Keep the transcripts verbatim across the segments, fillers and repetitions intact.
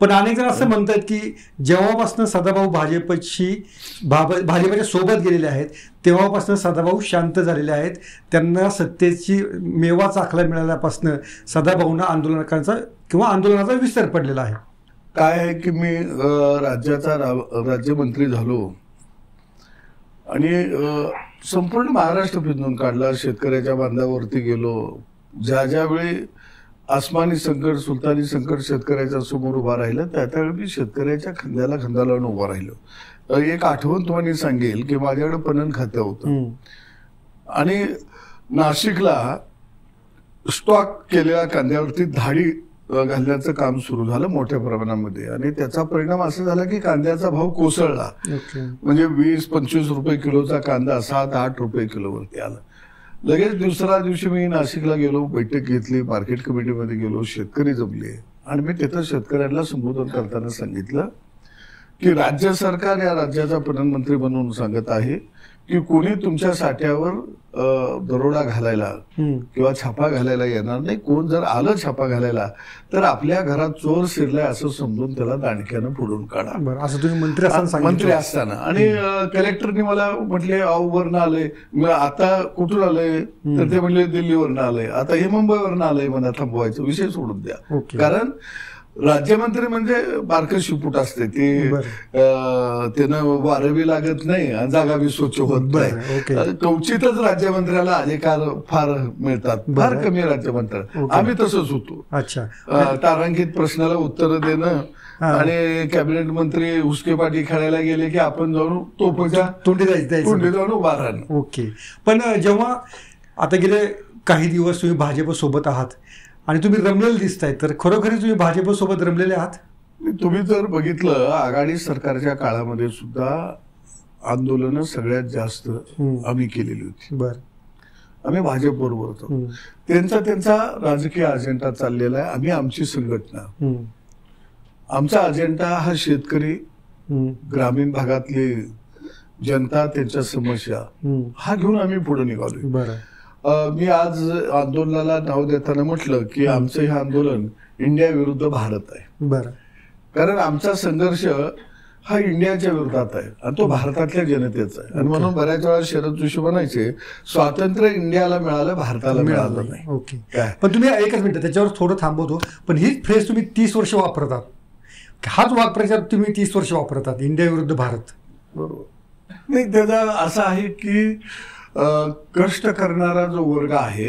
पण अनेक जण असं म्हणतात की जेव्हापासून सदाभाऊ भाजपची भाजपच्या सोबत गेलेले आहेत तेव्हापासून सदाभाऊ शांत झालेले आहेत. त्यांना सत्तेची मेवा चाखला मिळाल्यापासून सदाभाऊंना आंदोलकांचा किंवा आंदोलनाचा विसर पडलेला आहे. काय आहे की मी राज्याचा राज्यमंत्री झालो आणि संपूर्ण महाराष्ट्र फिरून काढला. शेतकऱ्याच्या बांधावरती गेलो. ज्या ज्यावेळी आसमानी संकट सुलतानी संकट शेतकऱ्याच्या समोर उभा राहिलं त्या त्यावेळी मी शेतकऱ्याच्या खांद्याला खांदा लावून उभा राहिलो. एक आठवण तुम्हाला सांगेल की माझ्याकडे पणन खातं होतं आणि नाशिकला स्टॉक केलेल्या कांद्यावरती धाडी घालण्याचं काम सुरू झालं मोठ्या प्रमाणामध्ये आणि त्याचा परिणाम असा झाला की कांद्याचा भाव कोसळला. म्हणजे वीस पंचवीस रुपये किलोचा कांदा सात आठ रुपये किलोवरती आला. लगेच दुसऱ्या दिवशी मी नाशिकला गेलो, बैठक घेतली, मार्केट कमिटीमध्ये गेलो, शेतकरी जमले आणि मी तिथं शेतकऱ्यांना संबोधन करताना सांगितलं की राज्य सरकार या राज्याचा प्रधानमंत्री बनवून सांगत आहे की कोणी तुमच्या साठ्यावर दरोडा घालायला किंवा छापा घालायला येणार नाही. कोण जर आलं छापा घालायला तर आपल्या घरात चोर शिरलाय असं समजून त्याला दांडक्यानं फोडून काढा. असं तुम्ही मंत्री असताना मंत्री असताना आणि कलेक्टरनी मला म्हटले औवरनं आलंय. आता कुठून आलंय तर ते म्हणले दिल्लीवरनं आलंय. आता हे मुंबईवरनं आलंय. मला थांबवायचं विषय सोडून द्या. कारण राज्यमंत्री म्हणजे बारकं शिपूट असते ती. त्यानं वारवी लागत नाही आणि जागा बी स्वच्छ होत नाही. कवचितच राज्यमंत्र्याला अधिकार फार मिळतात. फार कमी राज्यमंत्री. आम्ही तसंच होतो. अच्छा. तारांकित प्रश्नाला उत्तर देणं आणि कॅबिनेट मंत्री हुसकेपाटी खेळायला गेले की आपण जाऊन तोफच्या तोंडी जायचं तोंडी जाऊन उभा राहणं. ओके. पण जेव्हा आता गेले काही दिवस तुम्ही भाजप सोबत आहात आणि तुम्ही रमलेले दिसताय तर खरोखरी तुम्ही भाजप सोबत रमलेले आहात? तुम्ही जर बघितलं आघाडी सरकारच्या काळामध्ये सुद्धा आंदोलनं सगळ्यात जास्त आम्ही केलेली होती. बर. आम्ही भाजप बरोबर होतो. त्यांचा त्यांचा राजकीय अजेंडा चाललेला आहे. आम्ही आमची संघटना आमचा अजेंडा हा शेतकरी ग्रामीण भागातली जनता त्यांच्या समस्या हा घेऊन आम्ही पुढे निघालोय. बरं. मी आज आंदोलनाला नाव देताना म्हटलं की आमचं हे आंदोलन इंडिया विरुद्ध भारत आहे. बरं. कारण आमचा संघर्ष हा इंडियाच्या विरोधात आहे आणि तो भारतातल्या जनतेचा आहे. आणि म्हणून बऱ्याच वेळा शरद जोशी म्हणायचे स्वातंत्र्य इंडियाला मिळालं भारताला मिळालं नाही. ओके. पण तुम्ही एकच मिनिट त्याच्यावर थोडं थांबवतो. पण हीच फ्रेज तुम्ही तीस वर्ष वापरतात. हाच वाक्प्रचार तुम्ही तीस वर्ष वापरतात इंडिया विरुद्ध भारत. बरोबर. नाही त्याचा असं आहे की कष्ट करणारा जो वर्ग आहे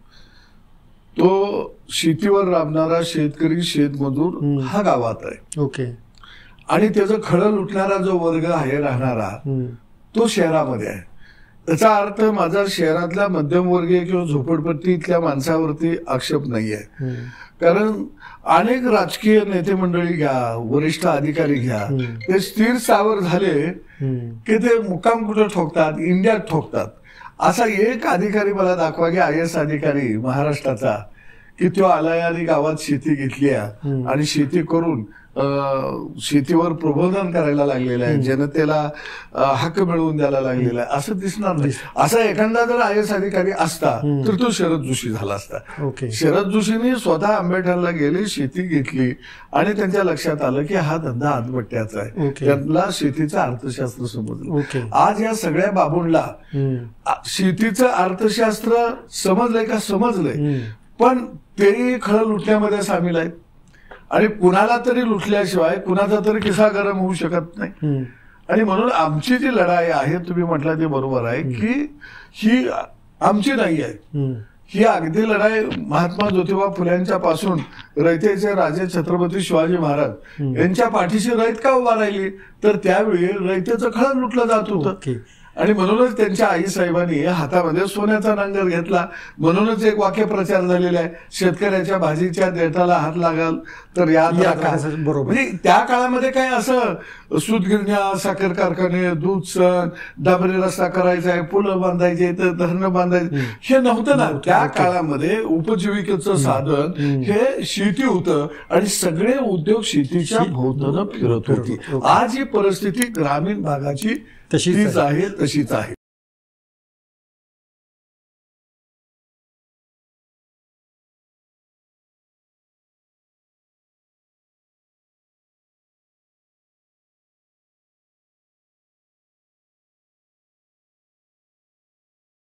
तो शेतीवर राबणारा शेतकरी शेतमजूर हा गावात आहे. ओके. आणि त्याचं खळं लुटणारा जो वर्ग आहे राहणारा तो शहरामध्ये आहे. त्याचा अर्थ माझा शहरातल्या मध्यमवर्गीय किंवा झोपडपट्टीतल्या माणसावरती आक्षेप नाहीये. कारण अनेक राजकीय नेते मंडळी घ्या, वरिष्ठ अधिकारी घ्या, ते स्थिर स्थावर झाले की ते मुक्काम कुठे ठोकतात, इंडियात ठोकतात. असा एक अधिकारी मला दाखवा की आय एस अधिकारी महाराष्ट्राचा की तो आलाय आणि गावात शेती घेतली आहे आणि शेती करून शेतीवर प्रबोधन करायला लागलेलं आहे, जनतेला हक्क मिळवून द्यायला लागलेला आहे असं दिसणार नाही. असा एखादा जर आय एस अधिकारी असता तर तो शरद जोशी झाला असता. शरद जोशींनी स्वतः आंबेठाणला गेले, शेती घेतली आणि त्यांच्या लक्षात आलं की हा धंदा आत्महत्याचा आहे. त्यांना शेतीचं अर्थशास्त्र समजलं. आज या सगळ्या बाबूंना शेतीचं अर्थशास्त्र समजलंय का? समजलंय. पण तेही खळं लुटण्यामध्ये सामील आहेत आणि कुणाला तरी लुटल्याशिवाय कुणाचा तरी किस्सा गरम होऊ शकत नाही. आणि म्हणून आमची जी लढाई आहे तुम्ही म्हटलं ते बरोबर आहे की ही आमची नाही आहे. ही अगदी लढाई महात्मा ज्योतिबा फुल्यांच्या पासून रयतेचे राजे छत्रपती शिवाजी महाराज यांच्या पाठीशी रयत का उभा राहिली तर त्यावेळी रयतेचं खळं लुटलं जात होतं. आणि म्हणूनच त्यांच्या आई साहेबांनी हातामध्ये सोन्याचा नांगर घेतला. म्हणूनच एक वाक्य प्रचार झालेला आहे, शेतकऱ्याच्या भाजीच्या देठाला हात लागाल तर याद राखा. म्हणजे त्या काळामध्ये काय असं सूतगिरण्या, साखर कारखाने, दूध सण, डांबरी रस्ता करायचा आहे, पुलं बांधायचे, तर धरणं बांधायचे हे नव्हतं ना. त्या काळामध्ये उपजीविकेचं साधन हे शेती होतं आणि सगळे उद्योग शेतीच्या भोवतानं फिरत होते. आज ही परिस्थिती ग्रामीण भागाची तशीच आहे तशीच आहे.